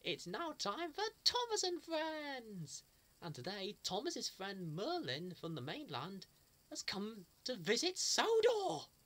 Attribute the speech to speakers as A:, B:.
A: It's now time for Thomas and Friends! And today, Thomas's friend Merlin from the mainland has come to visit Sodor!